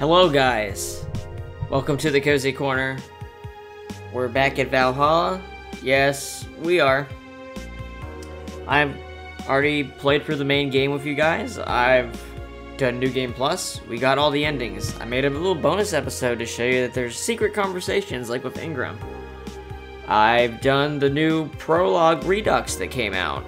Hello guys, welcome to the Cozy Corner. We're back at Valhalla. Yes, we are. I've already played through the main game with you guys. I've done New Game Plus. We got all the endings. I made a little bonus episode to show you that there's secret conversations like with Ingram. I've done the new prologue Redux that came out.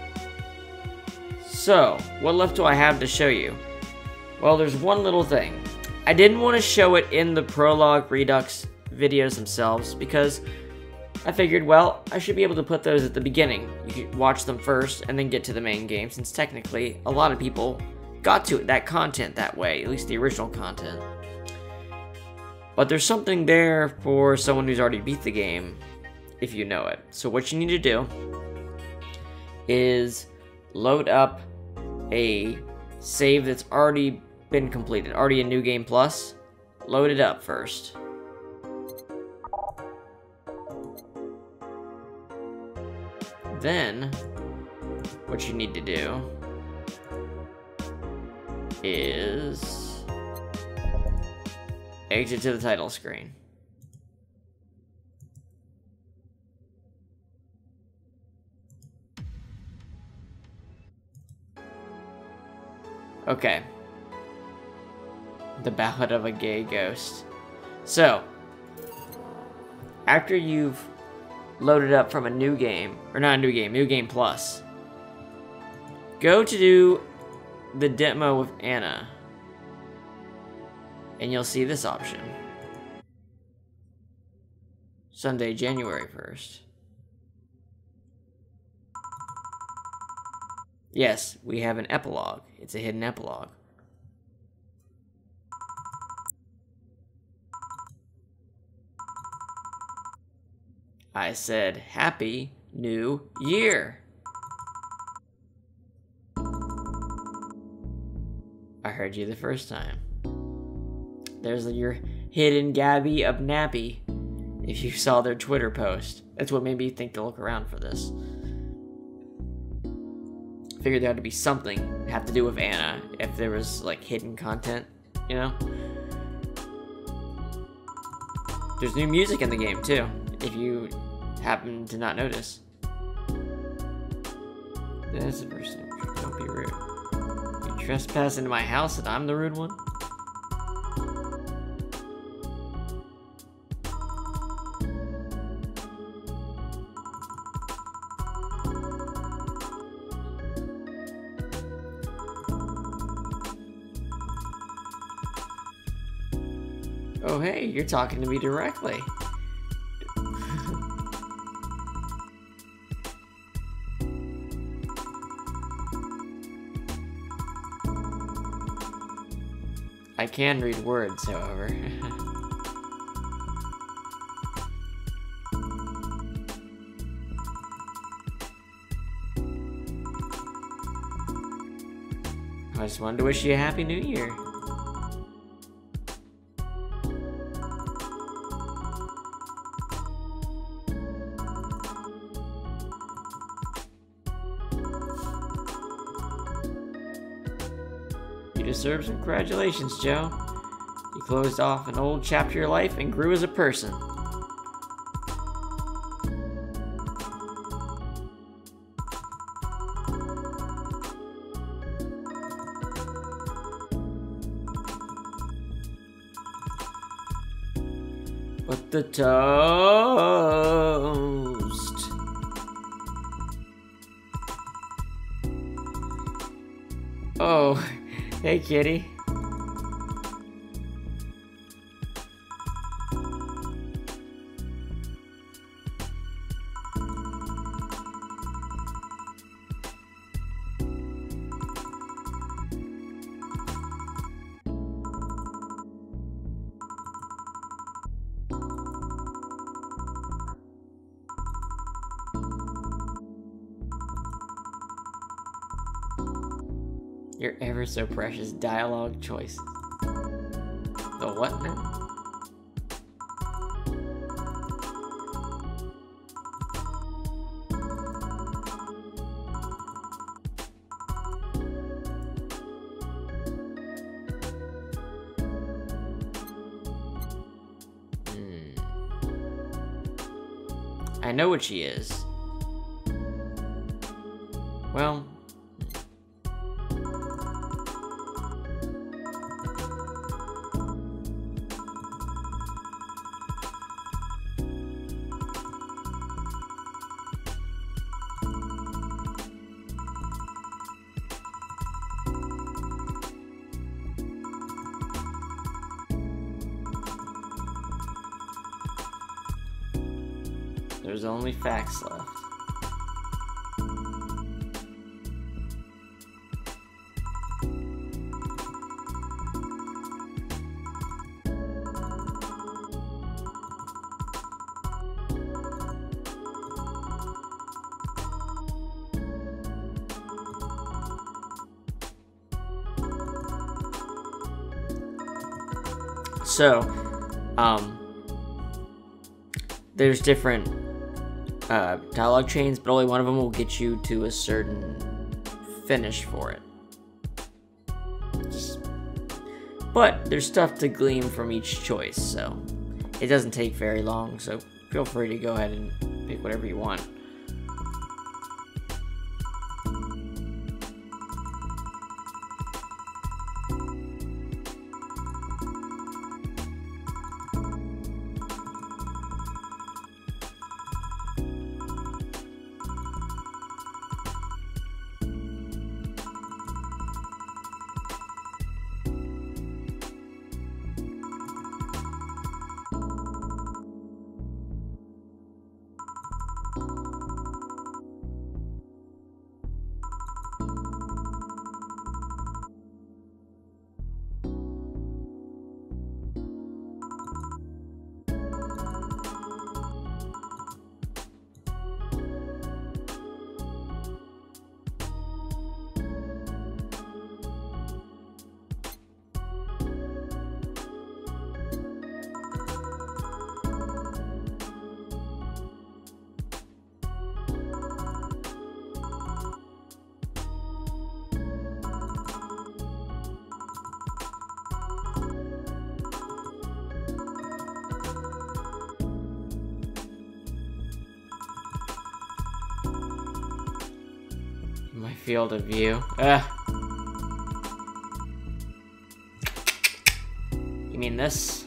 So, what left do I have to show you? Well, there's one little thing. I didn't want to show it in the prologue Redux videos themselves because I figured, well, I should be able to put those at the beginning. You could watch them first and then get to the main game, since technically a lot of people got to that content that way, at least the original content. But there's something there for someone who's already beat the game, if you know it. So what you need to do is load up a save that's already been completed, already in New Game Plus. Load it up first. Then, what you need to do is exit to the title screen. Okay. The Ballad of a Gay Ghost. So, after you've loaded up from a new game, or not a new game, New Game Plus, go to do the demo with Anna, and you'll see this option. Sunday, January 1st. Yes, we have an epilogue. It's a hidden epilogue. I said, Happy New Year. I heard you the first time. There's your hidden Gabby of Nappy. If you saw their Twitter post. That's what made me think to look around for this. Figured there had to be something have to do with Anna if there was like hidden content, you know? There's new music in the game too, if you happen to not notice. That's the person. Don't be rude. You trespass into my house and I'm the rude one? Oh hey, you're talking to me directly. I can read words, however. I just wanted to wish you a Happy New Year. You deserve some congratulations, Joe. You closed off an old chapter of your life and grew as a person. But the toast. Oh. Hey, kitty. Your ever so precious dialogue choices. The what now? I know what she is. Well... There's only facts left. So, there's different dialogue chains, but only one of them will get you to a certain finish for it. But there's stuff to glean from each choice, so it doesn't take very long, so feel free to go ahead and pick whatever you want. My field of view. You mean this?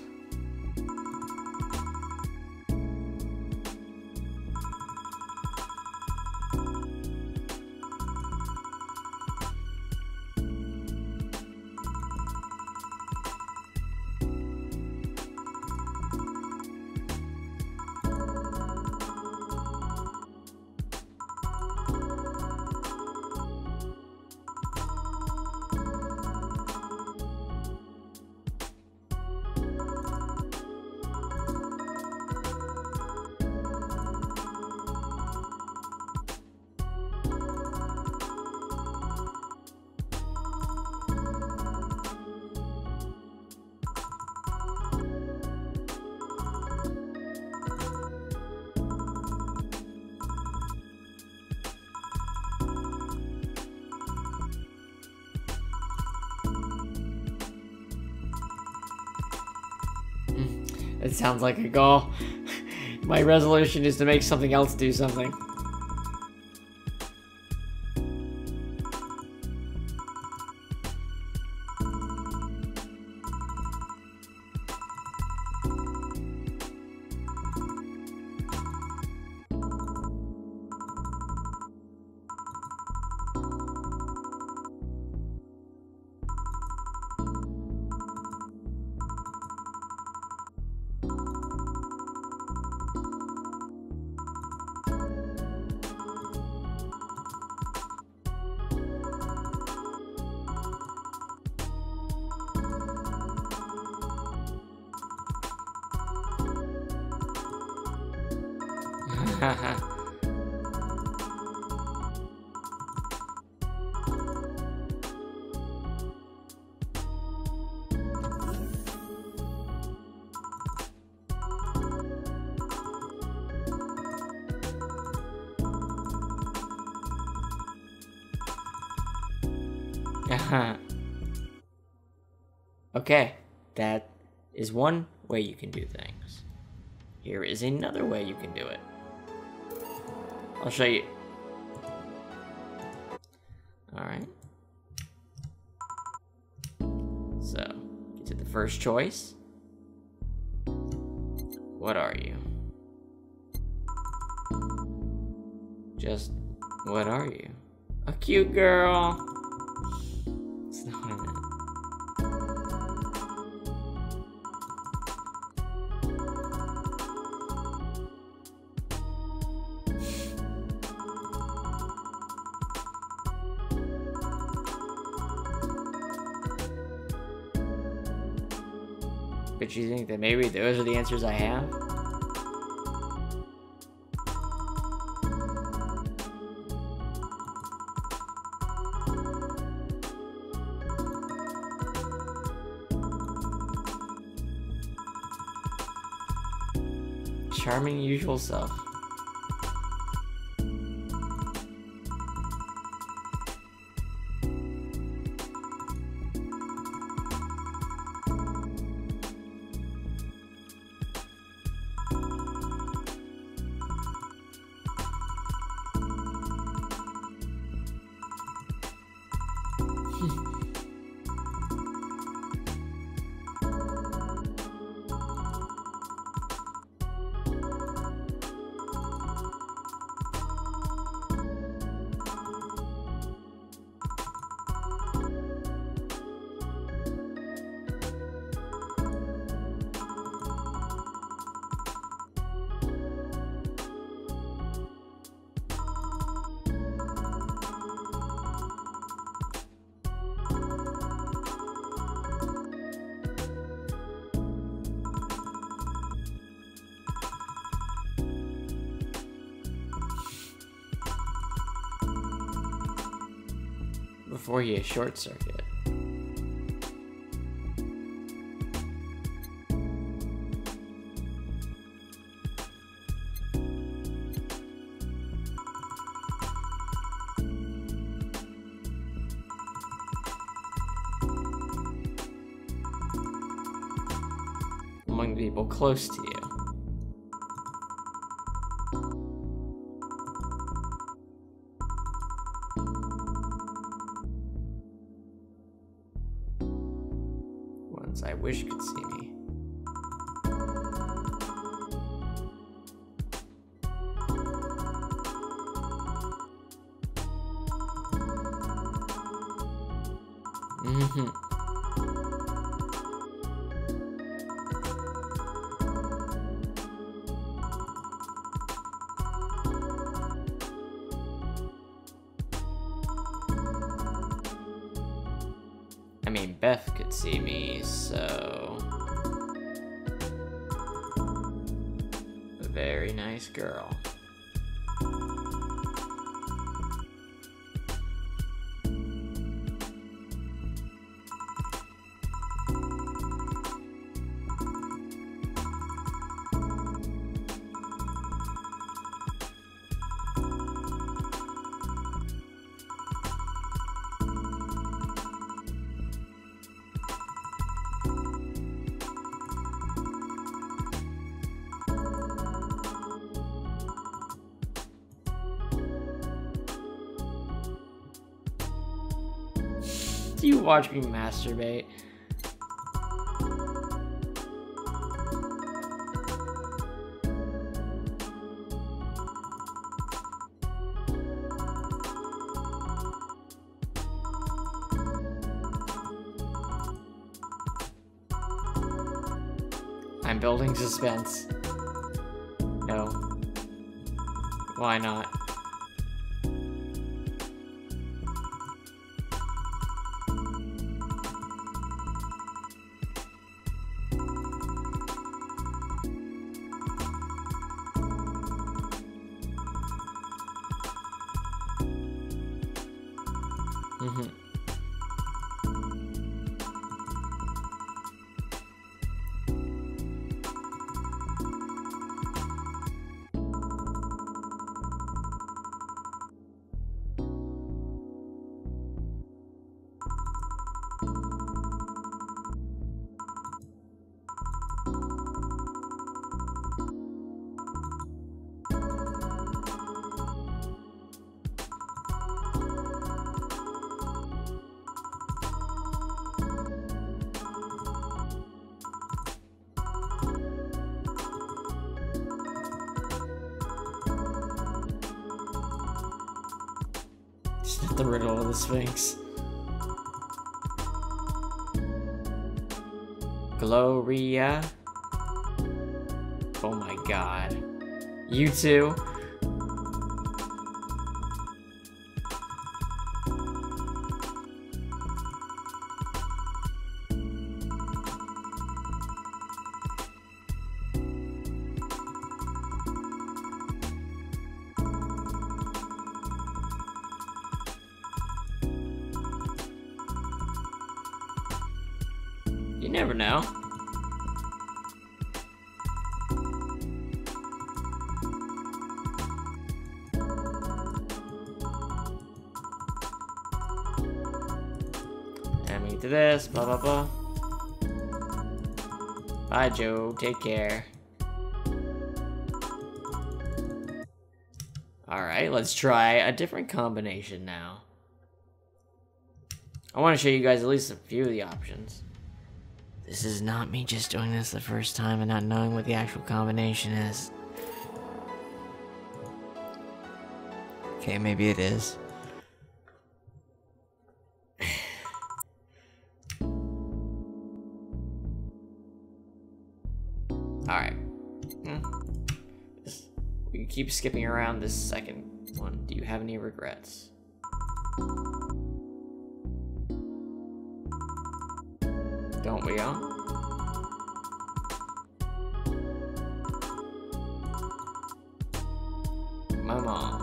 It sounds like a goal. My resolution is to make something else do something. Okay, that is one way you can do things. Here is another way you can do it. I'll show you. Alright. So, get to the first choice. What are you? Just, what are you? A cute girl. That's not what I meant. But you think that maybe those are the answers I have? Charming usual self. Before you short circuit. Among people close to you. I wish could see me. I mean, Beth could see me, so... A very nice girl. Do you watch me masturbate? I'm building suspense. No. Why not? The riddle of the Sphinx. Gloria. Oh my god. You too? You never know. And we do this, blah blah blah. Bye Joe, take care. Alright, let's try a different combination now. I want to show you guys at least a few of the options. This is not me just doing this the first time and not knowing what the actual combination is. Okay, maybe it is. Alright. We keep skipping around this second one. Do you have any regrets? Don't we all? My mom.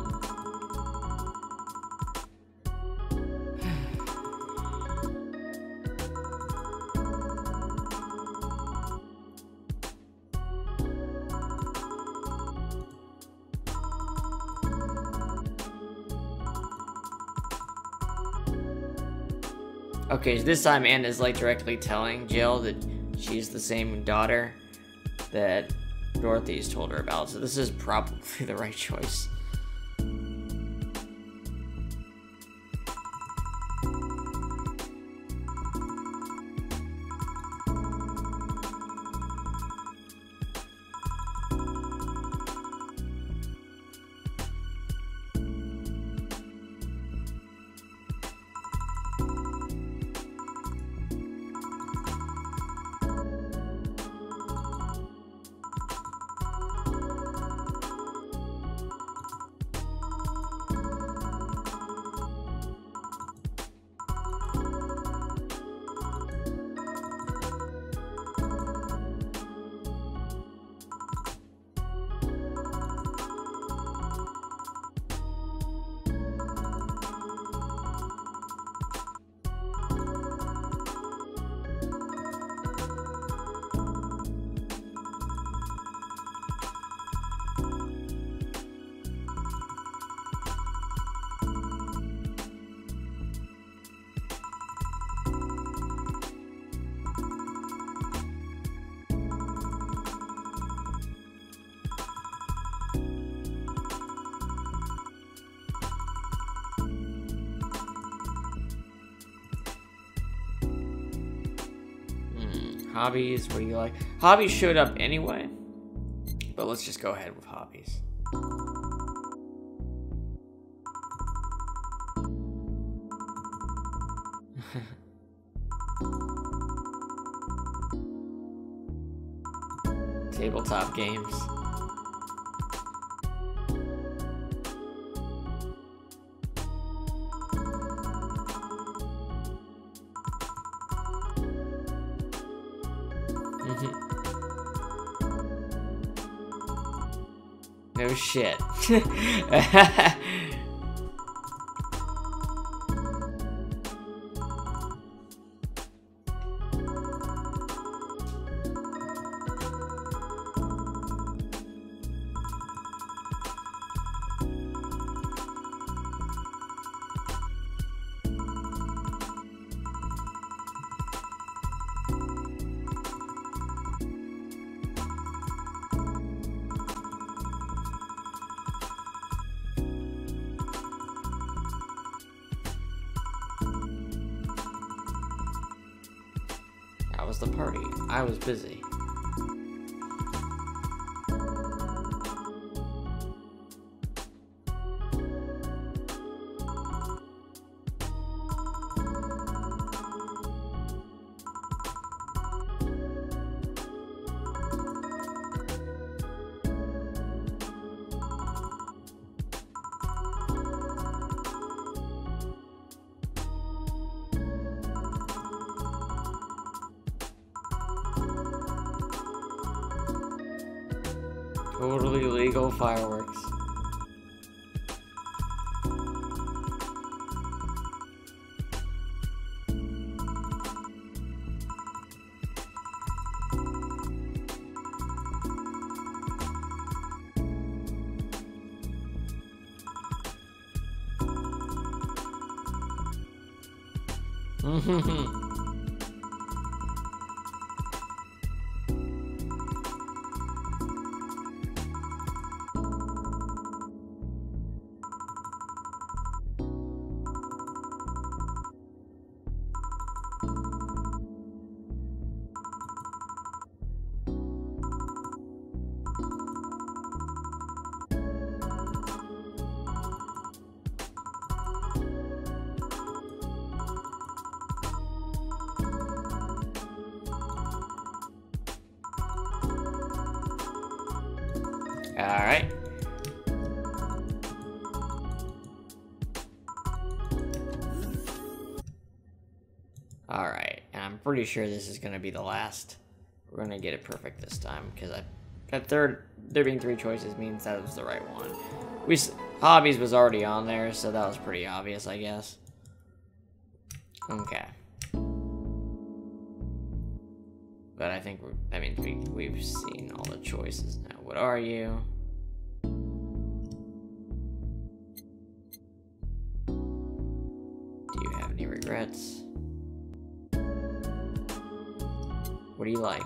Okay, this time Anna's like directly telling Jill that she's the same daughter that Dorothy's told her about, so this is probably the right choice. Hobbies, what do you like? Hobbies showed up anyway, but let's just go ahead with hobbies. Tabletop games. No shit. That was the party. I was busy. Totally legal fireworks. Alright. Alright, and I'm pretty sure this is gonna be the last. We're gonna get it perfect this time, because there being 3 choices means that was the right one. Hobbies was already on there, so that was pretty obvious, I guess. Okay. But I think we've seen all the choices now. What are you? Do you have any regrets? What do you like?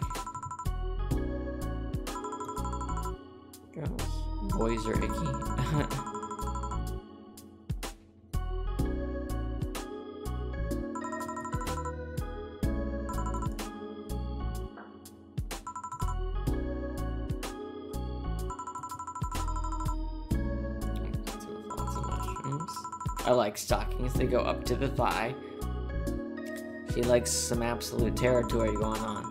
Girls. Boys are icky. I like stockings that go up to the thigh. She likes some absolute territory going on.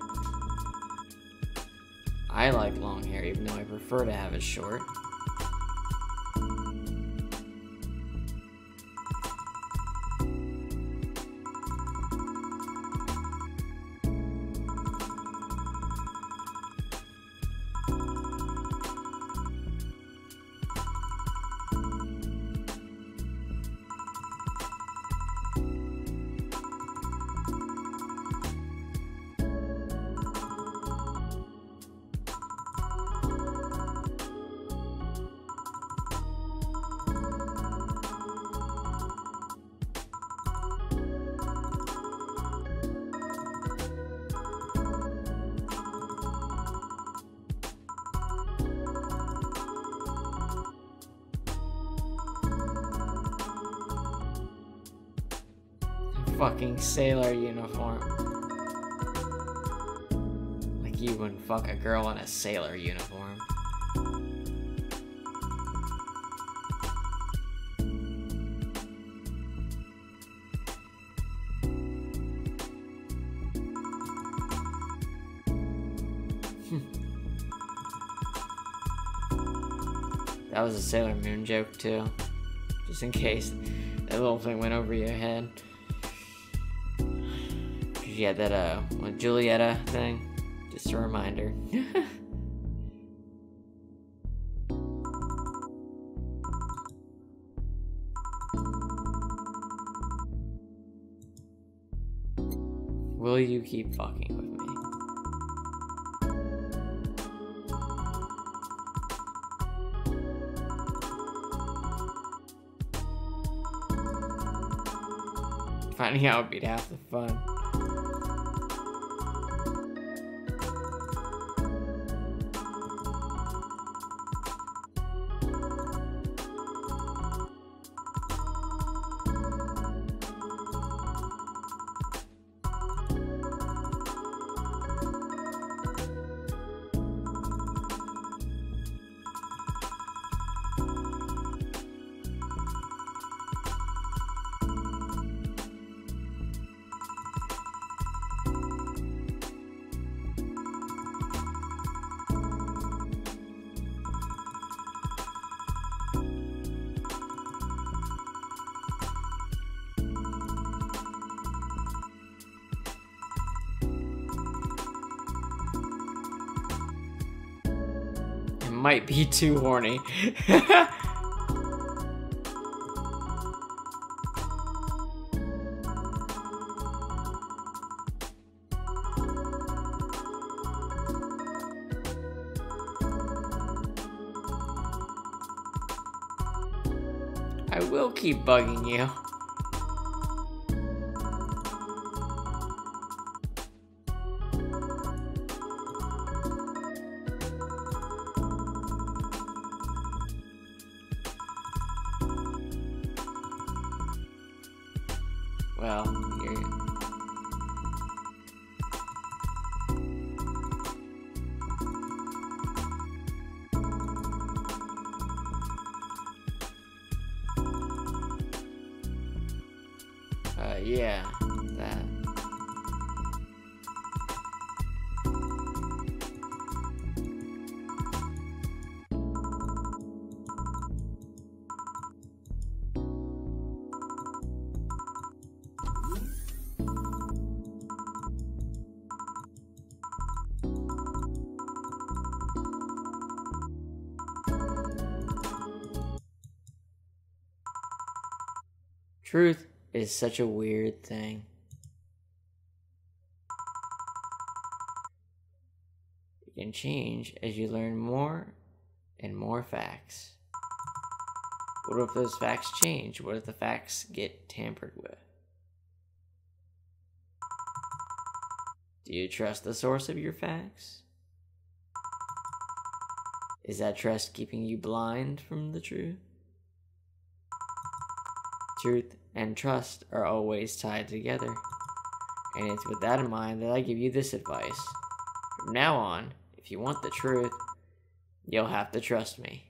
I like long hair, even though I prefer to have it short. Fucking sailor uniform. Like you wouldn't fuck a girl in a sailor uniform. That was a Sailor Moon joke too. Just in case that little thing went over your head. You had that, Julieta thing. Just a reminder. Will you keep fucking with me? Finding out would be half the fun. might be too horny. I will keep bugging you. Well, yeah, that. Truth is such a weird thing. It can change as you learn more and more facts. What if those facts change? What if the facts get tampered with? Do you trust the source of your facts? Is that trust keeping you blind from the truth? Truth and trust are always tied together. And it's with that in mind that I give you this advice. From now on, if you want the truth, you'll have to trust me.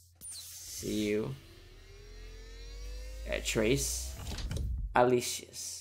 See you at Trace Alicius.